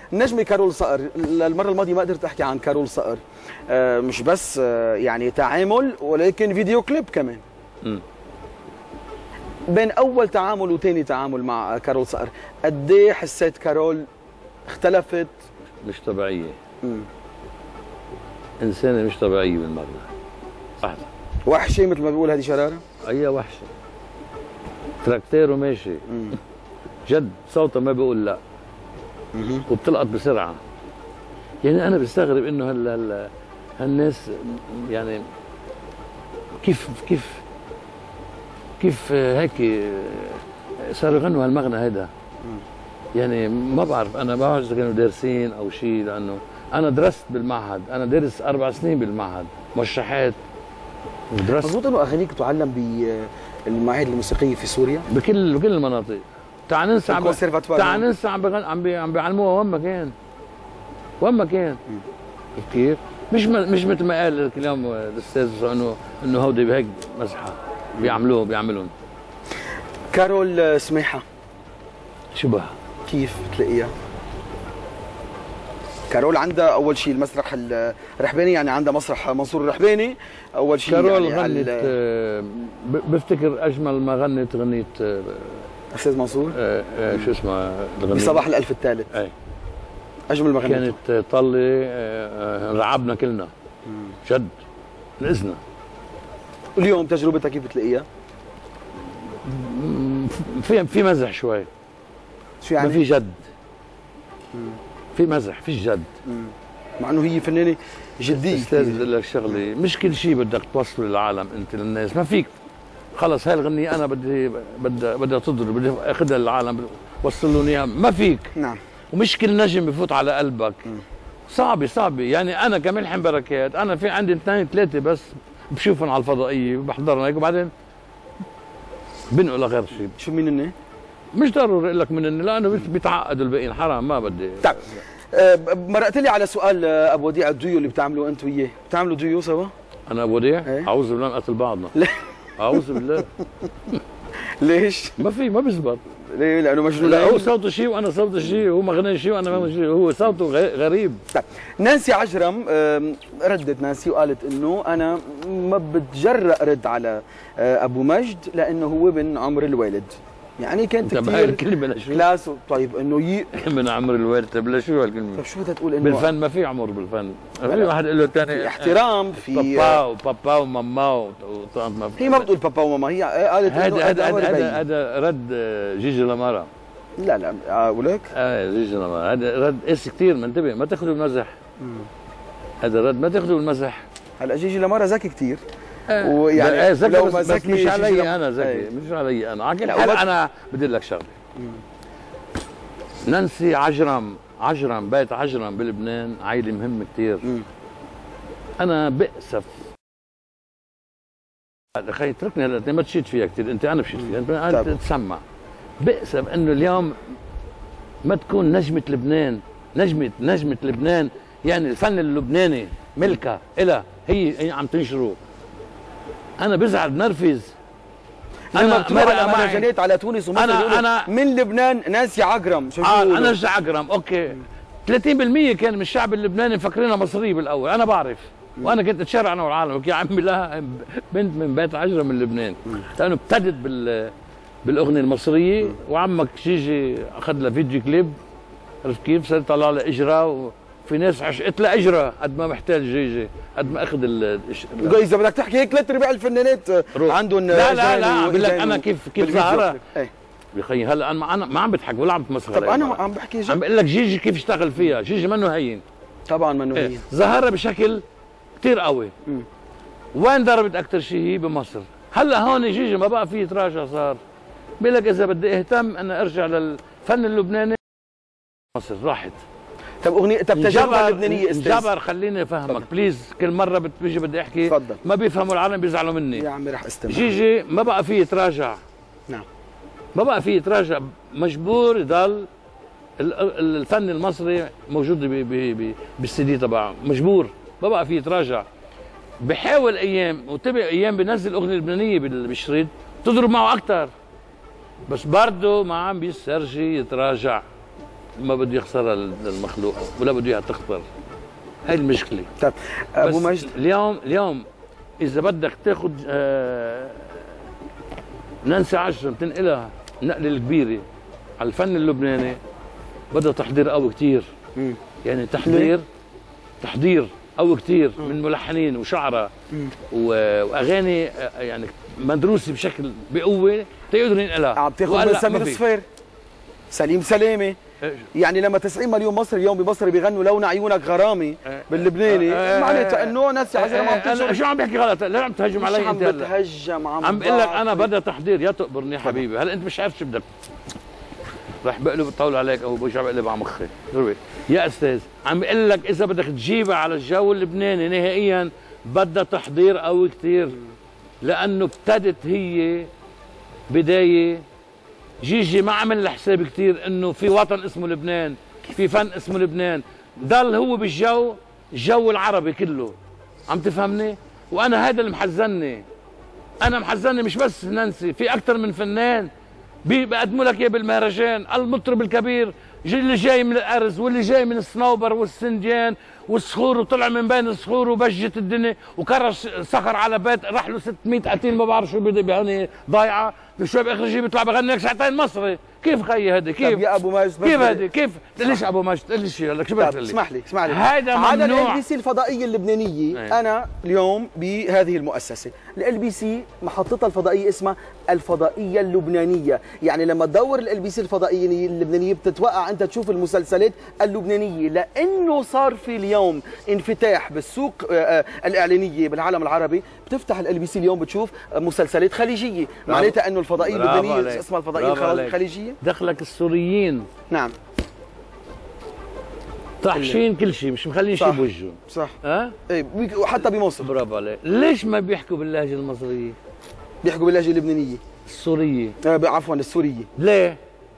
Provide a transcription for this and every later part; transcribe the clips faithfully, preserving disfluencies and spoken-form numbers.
النجمه كارول صقر، المره الماضيه ما قدرت احكي عن كارول صقر، آه مش بس آه يعني تعامل ولكن فيديو كليب كمان. م. بين اول تعامل وثاني تعامل مع كارول صقر قد ايه حسيت كارول اختلفت؟ مش طبيعيه. امم انسانه مش طبيعيه بالمره. واحده وحشه مثل ما بيقول هذه شراره؟ اي وحشه. تراكتير وماشي. مم. جد صوتها ما بيقول لا. مم. وبتلقط بسرعه. يعني انا بستغرب انه هال هال هالناس يعني كيف كيف كيف هيك صاروا يغنوا هالمغنى هيدا. يعني ما بعرف، انا ما بعرف اذا كانوا دارسين او شيء، لانه انا درست بالمعهد، انا دارس اربع سنين بالمعهد موشحات ودرست. مضبوط انه اغانيك تعلم بالمعاهد الموسيقيه في سوريا؟ بكل بكل المناطق. تعال ننسى عم تعال ننسى عم بغن... عم بي... عم بيعلموها وين ما كان. وين ما كان. كيف؟ مش م... مش مثل ما قال اليوم الاستاذ انه انه هودي هيك مزحه بيعملوه بيعملون. كارول سميحه شبه كيف بتلاقيها؟ كارول عندها اول شيء المسرح الرحباني، يعني عندها مسرح منصور الرحباني اول شيء. كارول يعني غنت آه بفتكر اجمل ما غنت غنيت آه استاذ منصور آه آه شو اسمها بصباح الالف الثالث. اي اجمل ما غنت كانت طلة آه رعبنا كلنا. مم. جد نقزنا. اليوم تجربتها كيف بتلاقيها؟ في في مزح شوي. شو يعني؟ ما في جد. مم. في مزح فيش جد. مم. مع انه هي فنانه جديه. استاذ بدي اقول لك شغله، مش كل شيء بدك توصله للعالم انت للناس، ما فيك خلص هاي الغنيه انا بدي بدي بدي تضرب بدي اخذها للعالم وصل لهم اياها، ما فيك. نعم. ومش كل نجم بفوت على قلبك. مم. صعبه صعبه، يعني انا كملحم بركات انا في عندي اثنين ثلاثه بس بشوفهم على الفضائيه بحضرهم هيك وبعدين بنقوا لغير شيء. شو مين هن؟ مش ضروري اقول لك من هن لانه بيتعقدوا الباقيين، حرام ما بدي. طيب أه مرقت لي على سؤال ابو وديع، الديو اللي بتعملوا انت وياه، بتعملوا ديو سوا؟ انا ابو وديع؟ ايه؟ اعوذ بالله نقتل بعضنا. لا اعوذ بالله. ليش؟ ما في ما بيزبط. ليه؟ لانه مجنون. لا هو صوته شيء وانا صوته شيء، هو مغني شيء وانا ما شيء، هو صوته غريب. طيب نانسي عجرم ردت نانسي وقالت انه انا ما بتجرأ رد على ابو مجد لانه هو من عمر الوالد. يعني كانت كثير هاي الكلمه لشو؟ كلاس. طيب انه ي... من عمر الوالد، طيب لشو هالكلمه؟ طيب شو بدها تقول انه بالفن ما في عمر بالفن، ما في واحد يقول له الثاني في احترام، في بابا وبابا وماما وطنط. ما هي ما بتقول بابا وماما، هي قالت انه هذا هذا هذا رد جيجي لمارا. لا لا اقول لك اه جيجي لمارا هذا رد قس كثير، منتبه ما تاخذوا المزح. هذا رد ما تاخذوا المزح. هلا جيجي لمارا ذكي كثير. آه ويعني آه ذكي بس, بس مش علي انا ذكي، آه. مش علي انا، على كل حال انا بدي لك شغله. نانسي عجرم، عجرم بيت عجرم بلبنان عائله مهمه كثير. انا بأسف خي اتركني هلا ما تشيد فيها كثير انت، انا بشيد فيها انت تسمع. بأسف انه اليوم ما تكون نجمه لبنان، نجمه نجمه لبنان، يعني الفن اللبناني ملكها إلها هي هي عم تنشره. انا بزعل بنرفز. انا بتروح على مهرجانات على تونس ومصر انا انا من لبنان نانسي عجرم. شو آه انا نانسي عجرم اوكي. ثلاثين بالمئة كان من الشعب اللبناني مفكرينها مصريه بالاول، انا بعرف وانا كنت اتشارع انا والعالم يا عمي لا بنت من بيت عجرم من لبنان، لانه ابتدت بال بالاغنيه المصريه وعمك جيجي اخذ لها فيديو كليب، عرفت كيف؟ صار طلع لها اجرا في ناس عشقت لها اجرا قد ما محتاج جيجي، قد ما اخذ ال اذا بدك تحكي هيك ثلاث ارباع الفنانات عندهم. لا لا لا بقول لك انا كيف كيف ظهرها بخي. هلا انا ما عم بضحك ولا عم بتمسخر. طب انا عم بحكي جد. عم بقول لك جيجي كيف اشتغل فيها، جيجي منه هين. طبعا منه هين. ايه. ظهرها بشكل كثير قوي. م. وين ضربت اكثر شيء؟ هي بمصر. هلا هون جيجي ما بقى في يتراجع، صار بقول لك اذا بدي اهتم انا ارجع للفن اللبناني مصر راحت. طب اغنيه طب تجربه لبنانيه استاذ جبر خليني افهمك بليز، كل مره بتيجي بدي احكي تفضل. ما بيفهموا العالم بيزعلوا مني يا عمي رح استمع. جيجي ما بقى فيه يتراجع. نعم ما بقى فيه يتراجع، مجبور يضل الفن المصري موجود بالسي دي تبعه، مجبور ما بقى فيه يتراجع. بحاول ايام وتبع ايام بنزل اغنيه لبنانيه بالشريط تضرب معه اكثر، بس برضه ما عم بيسترجي يتراجع. ما بده يخسرها المخلوق ولا بده اياها تخسر. هاي المشكله. طيب ابو بس مجد، اليوم اليوم اذا بدك تاخذ آه نانسي عجرم تنقلها النقله الكبيره على الفن اللبناني بدها تحضير قوي كثير. يعني تحضير تحضير قوي كثير من ملحنين وشعراء واغاني يعني مدروسه بشكل بقوه تقدروا ينقلها. عم تاخذ من سمير الصفير، سليم سلامه. يعني لما تسعين مليون مصري اليوم بمصر بيغنوا لون عيونك غرامي باللبناني، معناتها انه نانسي عجرم عم تنشر. شو عم بحكي غلط؟ ليه عم تهجم علي انت؟ عم بتهجم، عم عم بقول لك انا بدها تحضير. يا تقبرني يا حبيبي، هلا انت مش عارف شو بدك. رح بقلب الطاوله عليك او برجع بقلب على مخي. يا استاذ عم بقول لك اذا بدك تجيبها على الجو اللبناني نهائيا بدها تحضير قوي كثير، لانه ابتدت هي بدايه. جيجي ما عمل حساب كثير انه في وطن اسمه لبنان، في فن اسمه لبنان، ضل هو بالجو الجو العربي كله. عم تفهمني؟ وانا هذا اللي محزنني. انا محزنني مش بس نانسي، في اكثر من فنان بيقدموا لك اياه بالمهرجان، المطرب الكبير اللي جاي من الارز واللي جاي من الصنوبر والسنجان والصخور وطلع من بين الصخور وبجت الدنيا وكرش صخر على بيت راح له ستمية قتيل ما بعرف شو بده يعني ضايعه، شوي باخر شيء بيطلع بغني لك ساعتين مصري. كيف خيي هذا؟ كيف؟ طب يا ابو ماجد كيف هذا؟ كيف؟ ليش ابو ماجد؟ تقول لي شيء لك شو بدك تقول لي؟ اسمح لي اسمح لي هذا ممنوع. على ال بي سي الفضائيه اللبنانيه. ايه؟ انا اليوم بهذه المؤسسه ال بي سي محطتها الفضائيه اسمها الفضائيه اللبنانيه، يعني لما تدور ال بي سي الفضائيه اللبنانيه بتتوقع انت تشوف المسلسلات اللبنانيه، لانه صار في اليوم انفتاح بالسوق الاعلانيه بالعالم العربي. بتفتح ال بي سي اليوم بتشوف مسلسلات خليجيه، معناتها انه الفضائيه اللبنانيه اسمها الفضائيه الخليجيه. دخلك السوريين نعم طاحشين كل شيء، مش مخلين شيء بوجهه. صح ها؟ ايه وحتى بمصر. برافو عليك. ليش ما بيحكوا باللهجه المصريه؟ بيحكوا باللهجه اللبنانيه السوريه. آه عفوا السوريه. ليه؟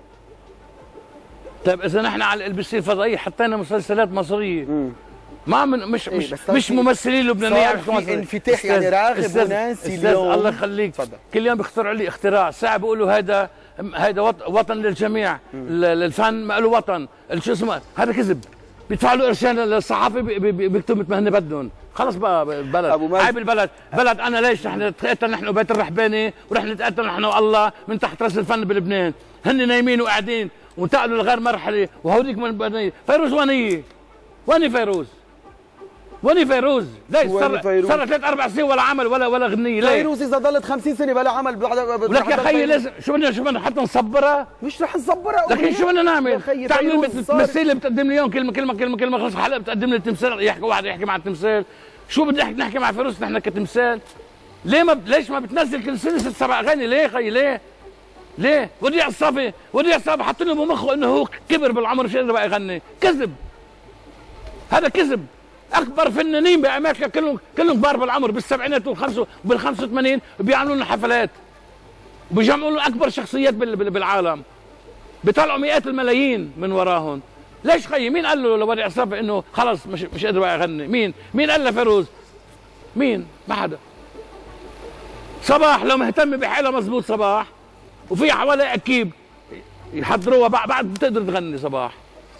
طيب اذا نحن على ال بي سي الفضائيه حطينا مسلسلات مصريه مم. ما من مش إيه مش مش ممثلين لبنانيين صار في انفتاح يعني راغب ونانسي اليوم. الله يخليك فضل. كل يوم بيخترعوا لي اختراع، ساعه بيقولوا هذا هذا وطن للجميع، الفن ما له وطن، شو اسمه هذا كذب. بيدفعوا له قرشين للصحافه بيكتبوا مثل ما هن بدهم. خلص بقى البلد عيب البلد بلد. انا ليش نحن نتقاتل نحن وبيت الرحباني ورح نتقاتل نحن والله من تحت راس الفن بلبنان؟ هن نايمين وقاعدين وانتقلوا لغير مرحله وهوديك من بنية. فيروز وينيه؟ وين فيروز؟ وين فيروز؟ ليش صار صار ثلاث اربع سنين ولا عمل ولا ولا غنيه؟ ليه؟ فيروز اذا ضلت خمسين سنه بلا عمل ولك يا خيي لازم شو بدنا شو بدنا حتى نصبرها؟ مش رح نصبرها لكن شو بدنا نعمل؟ تعمل تمثيل بتقدم لي اليوم كلمه كلمه كلمه كلمه خلص حلقه بتقدم لي التمثال يحكي واحد يحكي مع التمثال. شو بدنا نحكي نحكي مع فيروز نحن كتمثال؟ ليه ما ليش ما بتنزل كل سنه ست سبع اغاني؟ ليه خيي ليه؟ ليه؟ وديع الصافي وديع الصافي حط له بمخه انه هو كبر بالعمر مش قادر بقى يغني. كذب، هذا كذب. اكبر فنانين بامريكا كلهم كلهم كبار بالعمر بالسبعينات والخمسه وبال خمسة وثمانين بيعملوا لنا حفلات وبيجمعوا لنا اكبر شخصيات بالعالم، بيطلعوا مئات الملايين من وراهم. ليش خيي؟ مين قال له لوديع الصافي انه خلص مش مش قادر بقى يغني؟ مين؟ مين قال لفيروز؟ مين؟ ما حدا. صباح لو مهتم بحالها مزبوط صباح وفي حوالي اكيب يحضروها بعد بتقدر تغني صباح.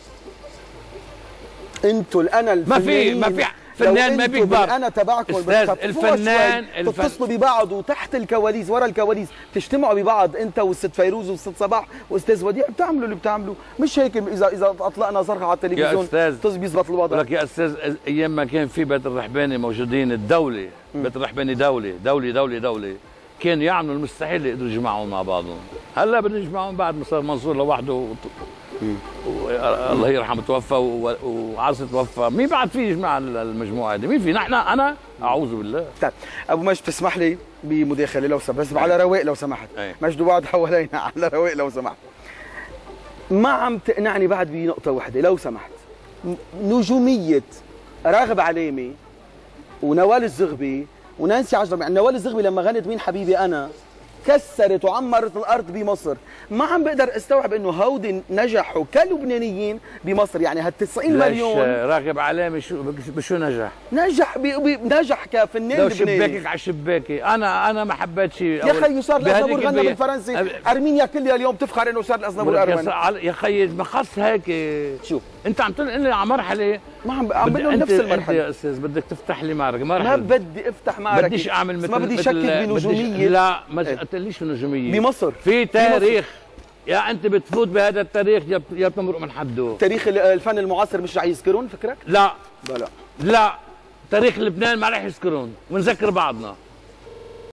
انتوا الانا ما في ما في فنان ما بيكبر. انا تبعكم الفنان تتصلوا ببعض وتحت الكواليس ورا الكواليس تجتمعوا ببعض انت والست فيروز والست صباح واستاذ وديع بتعملوا اللي بتعملوه، مش هيك اذا اذا اطلقنا صرخه على التلفزيون يا استاذ بيزبط الوضع. لك يا استاذ ايام ما كان في بيت الرحباني موجودين الدوله، بيت الرحباني دولة دولة دولة دولة كانوا يعملوا المستحيل يقدروا يجمعهم مع بعضهم. هلا بدهم يجمعهم بعد ما صار منصور لوحده و... و... الله يرحمه توفى و... وعاصي توفى، مين بعد في يجمع المجموعه هذه؟ مين في؟ نحن انا اعوذ بالله. طيب ابو مجد تسمح لي بمداخله لو سمحت، بس على رواق لو سمحت. مجد وبعد حوالينا على رواق لو سمحت. ما عم تقنعني بعد بنقطه واحده لو سمحت. نجوميه راغب علامي ونوال الزغبي ونانسي عجرم، يعني نوال الزغبي لما غنت مين حبيبي انا كسرت وعمرت الارض بمصر. ما عم بقدر استوعب انه هودي نجحوا كلبنانيين بمصر، يعني هال تسعين مليون. راغب علامه شو بشو نجح؟ نجح بي بي نجح كفنان لو لبناني. شباكك على شباكي، انا انا ما حبيت شيء. يا خيي صار الازنبور غنى بالفرنسي، أب... ارمينيا كلها اليوم تفخر انه صار الازنبور ارمني. يا خيي ما خص هيك. شو انت عم تنقل لي على مرحله، ما عم عم بقول نفس المرحله. انت يا استاذ بدك تفتح لي معركه، ما بدي افتح معركه، بديش اعمل مثل ما بدي شكك بنجوميه. لا ما تقوليش نجوميه بمصر في تاريخ. يا انت بتفوت بهذا التاريخ يا يا بتمرق من حده. تاريخ الفن المعاصر مش رح يذكرون فكرك؟ لا لا لا تاريخ لبنان ما رح يذكرون ونذكر بعضنا.